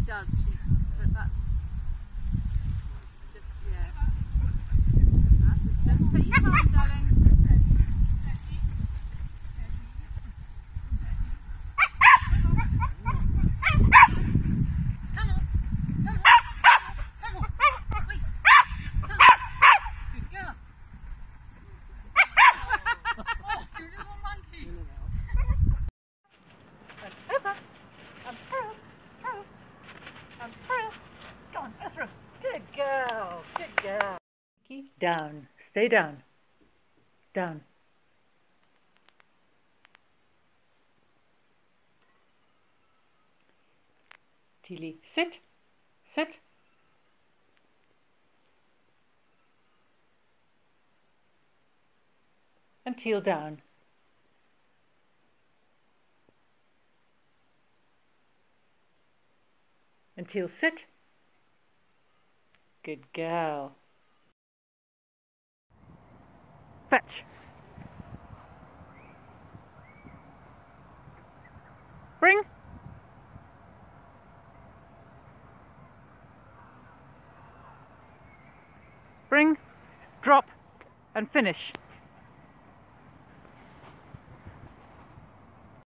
does. But that's just, yeah. Just take your time, darling. Good girl, good girl. Down, stay down, down. Tilly, sit, sit. And Teal down. And Teal, sit. Good girl. Fetch. Bring. Bring, drop, and finish.